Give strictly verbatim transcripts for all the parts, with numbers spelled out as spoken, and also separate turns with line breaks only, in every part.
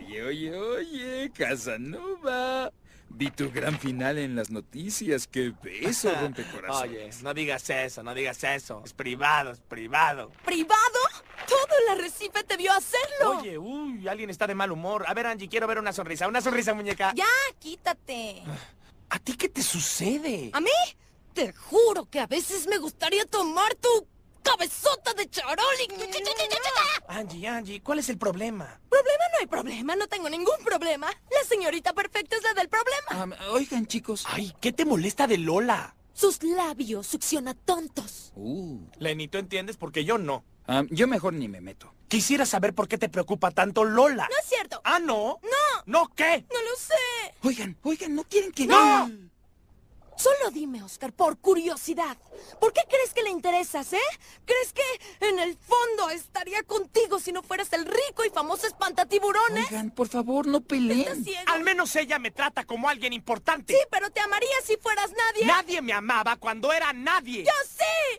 Oye, oye, oye, Casanova. Vi tu gran final en las noticias. ¡Qué beso, rompecorazones!
Oye, no digas eso, no digas eso. Es privado, es privado.
¿Privado? Todo el arrecife te vio hacerlo.
Oye, uy, alguien está de mal humor. A ver, Angie, quiero ver una sonrisa. Una sonrisa, muñeca.
Ya, quítate.
¿A ti qué te sucede?
¿A mí? Te juro que a veces me gustaría tomar tu cabezota de charol y...
Angie, Angie, ¿cuál es el problema?
¿Problema? No hay problema, no tengo ningún problema. La señorita perfecta es la del problema.
Um, oigan, chicos.
Ay, ¿qué te molesta de Lola?
Sus labios succiona tontos.
Uh.
Lenny, ¿tú entiendes? Porque yo no.
Um, yo mejor ni me meto.
Quisiera saber por qué te preocupa tanto Lola.
No es cierto.
¿Ah, no?
No.
¿No qué?
No lo sé.
Oigan, oigan, ¿no quieren que...
¡No!
Solo dime, Oscar, por curiosidad. ¿Por qué crees que le interesas, eh? ¿Crees que en el fondo estaría contigo si no fueras el rico y famoso espantatiburones?
Oigan, por favor, no peleen.
¿Estás ciego?
Al menos ella me trata como alguien importante.
Sí, pero te amaría si fueras nadie.
Nadie me amaba cuando era nadie.
¡Yo sí!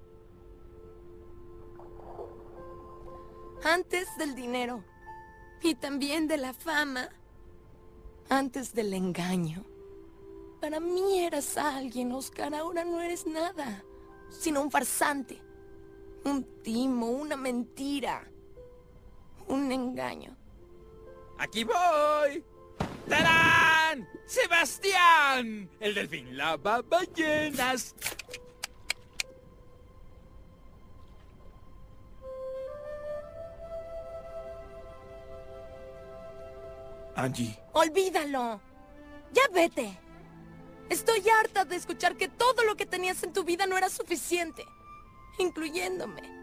Antes del dinero. Y también de la fama. Antes del engaño. Para mí eras alguien, Oscar. Ahora no eres nada. Sino un farsante. Un timo, una mentira. Un engaño.
¡Aquí voy! ¡Tarán! ¡Sebastián! El delfín lava ballenas.
Angie.
¡Olvídalo! ¡Ya vete! Estoy harta de escuchar que todo lo que tenías en tu vida no era suficiente. Incluyéndome.